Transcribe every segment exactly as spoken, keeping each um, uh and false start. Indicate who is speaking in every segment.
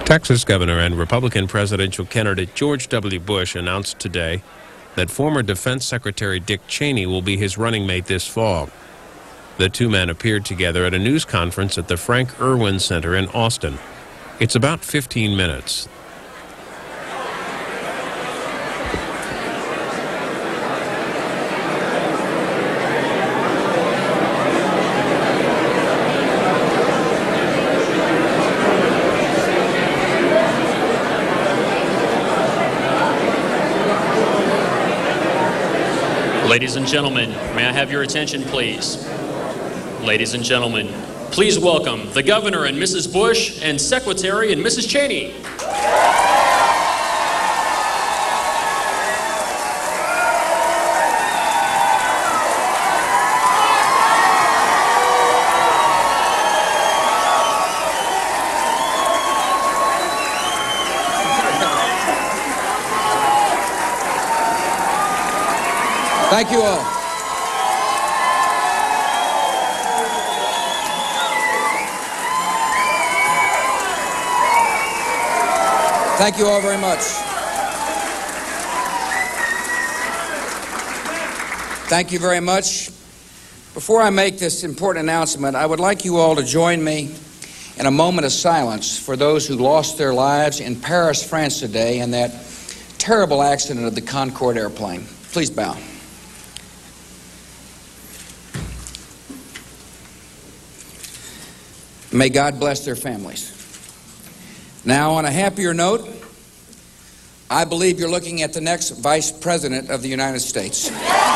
Speaker 1: Texas Governor and Republican presidential candidate George W. Bush announced today that former Defense Secretary Dick Cheney will be his running mate this fall. The two men appeared together at a news conference at the Frank Erwin Center in Austin. It's about fifteen minutes.
Speaker 2: Ladies and gentlemen, may I have your attention, please? Ladies and gentlemen, please welcome the Governor and Missus Bush and Secretary and Missus Cheney.
Speaker 3: Thank you all. Thank you all very much. Thank you very much. Before I make this important announcement, I would like you all to join me in a moment of silence for those who lost their lives in Paris, France today in that terrible accident of the Concorde airplane. Please bow. May God bless their families. Now, on a happier note, I believe you're looking at the next Vice President of the United States.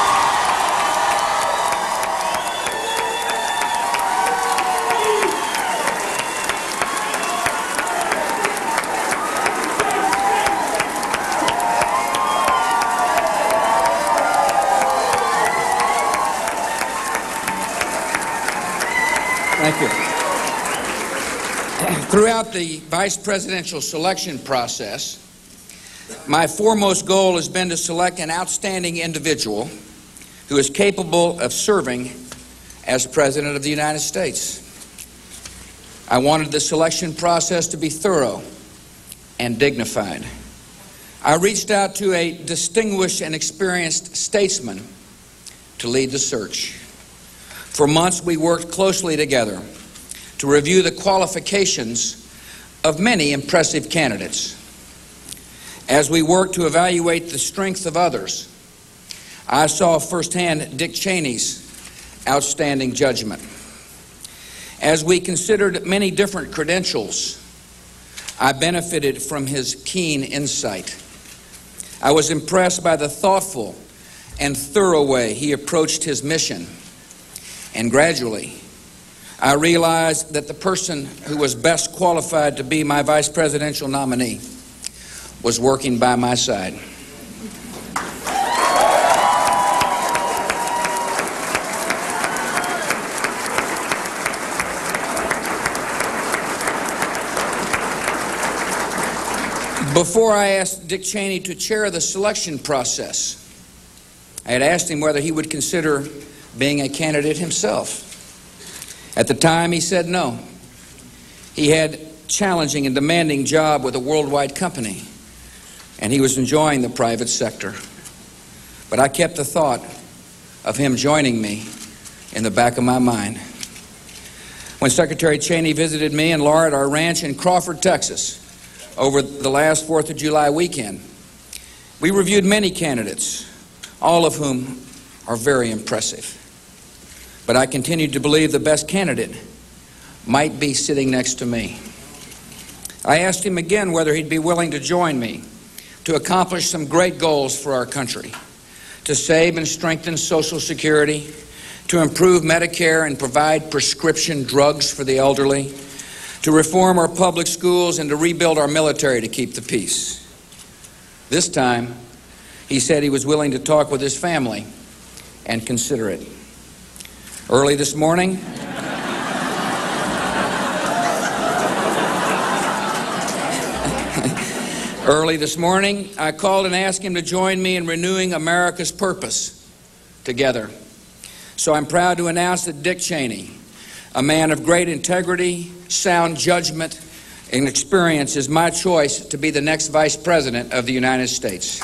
Speaker 3: Thank you. Throughout the vice presidential selection process, my foremost goal has been to select an outstanding individual who is capable of serving as President of the United States. I wanted the selection process to be thorough and dignified. I reached out to a distinguished and experienced statesman to lead the search. For months, we worked closely together to review the qualifications of many impressive candidates. As we worked to evaluate the strength of others, I saw firsthand Dick Cheney's outstanding judgment. As we considered many different credentials, I benefited from his keen insight. I was impressed by the thoughtful and thorough way he approached his mission, and gradually, I realized that the person who was best qualified to be my vice presidential nominee was working by my side. Before I asked Dick Cheney to chair the selection process, I had asked him whether he would consider being a candidate himself. At the time, he said no. He had a challenging and demanding job with a worldwide company, and he was enjoying the private sector. But I kept the thought of him joining me in the back of my mind. When Secretary Cheney visited me and Laura at our ranch in Crawford, Texas, over the last fourth of July weekend, we reviewed many candidates, all of whom are very impressive. But I continued to believe the best candidate might be sitting next to me. I asked him again whether he'd be willing to join me to accomplish some great goals for our country, to save and strengthen Social Security, to improve Medicare and provide prescription drugs for the elderly, to reform our public schools and to rebuild our military to keep the peace. This time, he said he was willing to talk with his family and consider it. Early this morning, early this morning, I called and asked him to join me in renewing America's purpose together. So I'm proud to announce that Dick Cheney, a man of great integrity, sound judgment, and experience is my choice to be the next Vice President of the United States.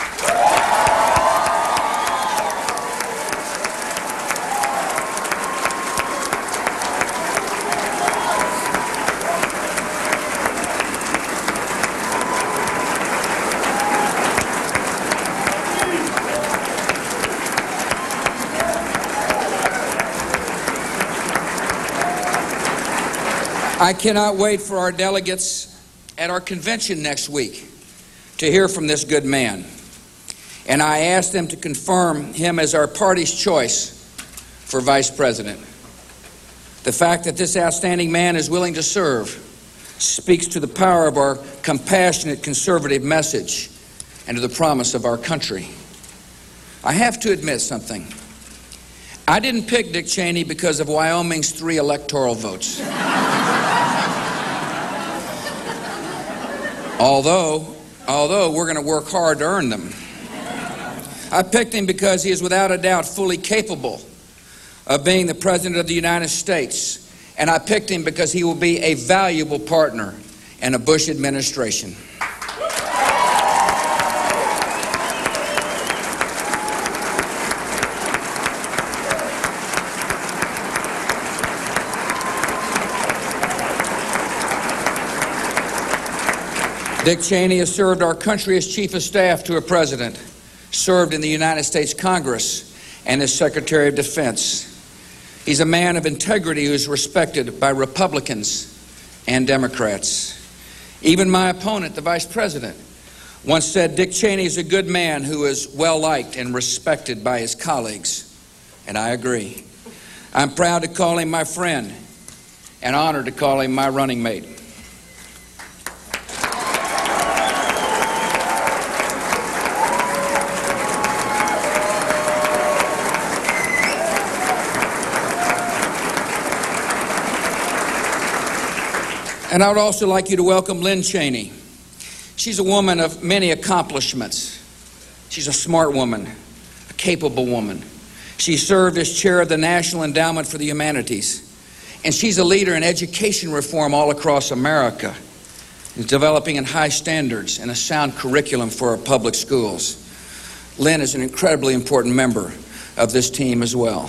Speaker 3: I cannot wait for our delegates at our convention next week to hear from this good man. And I ask them to confirm him as our party's choice for Vice President. The fact that this outstanding man is willing to serve speaks to the power of our compassionate conservative message and to the promise of our country. I have to admit something. I didn't pick Dick Cheney because of Wyoming's three electoral votes. Although, although we're going to work hard to earn them. I picked him because he is without a doubt fully capable of being the President of the United States. And I picked him because he will be a valuable partner in a Bush administration. Dick Cheney has served our country as Chief of Staff to a President, served in the United States Congress, and as Secretary of Defense. He's a man of integrity who is respected by Republicans and Democrats. Even my opponent, the Vice President, once said Dick Cheney is a good man who is well-liked and respected by his colleagues, and I agree. I'm proud to call him my friend and honored to call him my running mate. And I would also like you to welcome Lynn Cheney. She's a woman of many accomplishments. She's a smart woman, a capable woman. She served as chair of the National Endowment for the Humanities. And she's a leader in education reform all across America, developing in high standards and a sound curriculum for our public schools. Lynn is an incredibly important member of this team as well.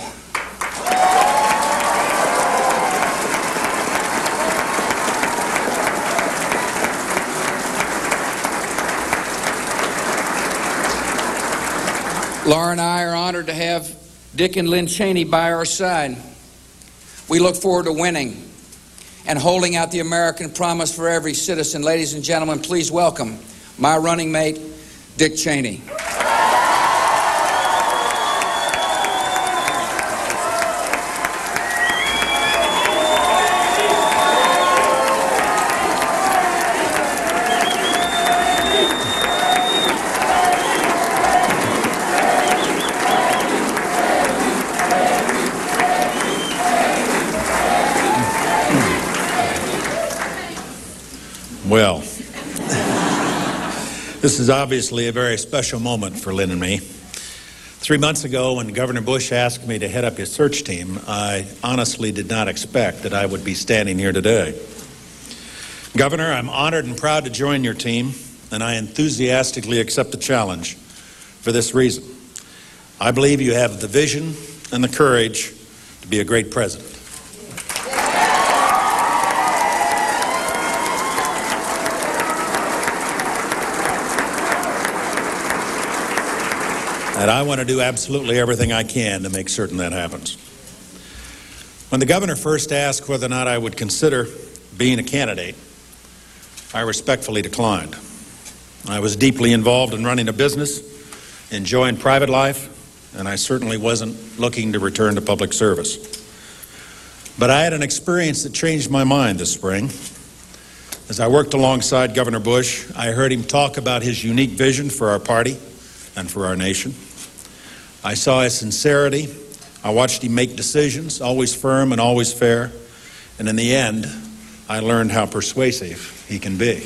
Speaker 3: Laura and I are honored to have Dick and Lynn Cheney by our side. We look forward to winning and holding out the American promise for every citizen. Ladies and gentlemen, please welcome my running mate, Dick Cheney.
Speaker 4: Well, this is obviously a very special moment for Lynn and me. Three months ago, when Governor Bush asked me to head up his search team, I honestly did not expect that I would be standing here today. Governor, I'm honored and proud to join your team, and I enthusiastically accept the challenge for this reason. I believe you have the vision and the courage to be a great president. And I want to do absolutely everything I can to make certain that happens. When the governor first asked whether or not I would consider being a candidate, I respectfully declined. I was deeply involved in running a business, enjoying private life, and I certainly wasn't looking to return to public service. But I had an experience that changed my mind this spring. As I worked alongside Governor Bush, I heard him talk about his unique vision for our party and for our nation. I saw his sincerity. I watched him make decisions, always firm and always fair. And in the end, I learned how persuasive he can be.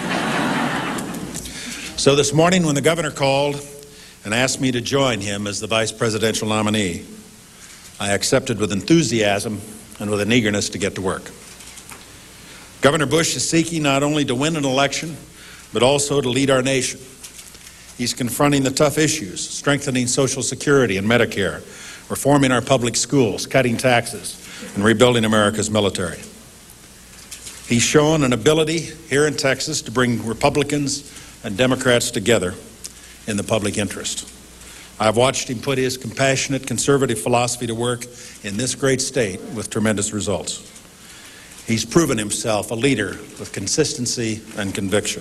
Speaker 4: So this morning, when the governor called and asked me to join him as the vice presidential nominee, I accepted with enthusiasm and with an eagerness to get to work. Governor Bush is seeking not only to win an election, but also to lead our nation. He's confronting the tough issues, strengthening Social Security and Medicare, reforming our public schools, cutting taxes, and rebuilding America's military. He's shown an ability here in Texas to bring Republicans and Democrats together in the public interest. I've watched him put his compassionate, conservative philosophy to work in this great state with tremendous results. He's proven himself a leader with consistency and conviction.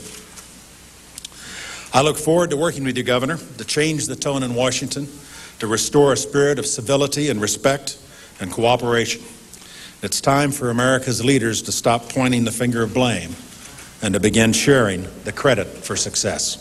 Speaker 4: I look forward to working with you, Governor, to change the tone in Washington, to restore a spirit of civility and respect and cooperation. It's time for America's leaders to stop pointing the finger of blame and to begin sharing the credit for success.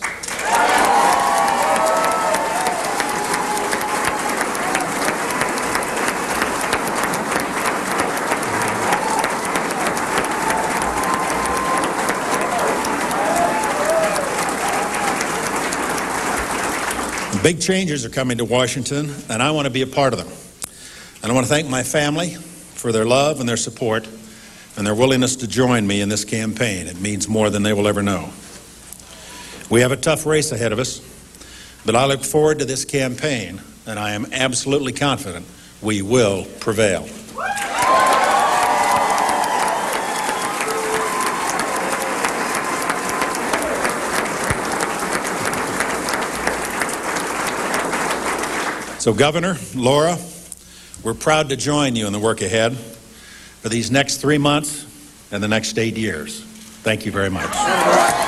Speaker 4: Big changes are coming to Washington, and I want to be a part of them. And I want to thank my family for their love and their support and their willingness to join me in this campaign. It means more than they will ever know. We have a tough race ahead of us, but I look forward to this campaign, and I am absolutely confident we will prevail. So, Governor, Laura, we're proud to join you in the work ahead for these next three months and the next eight years. Thank you very much.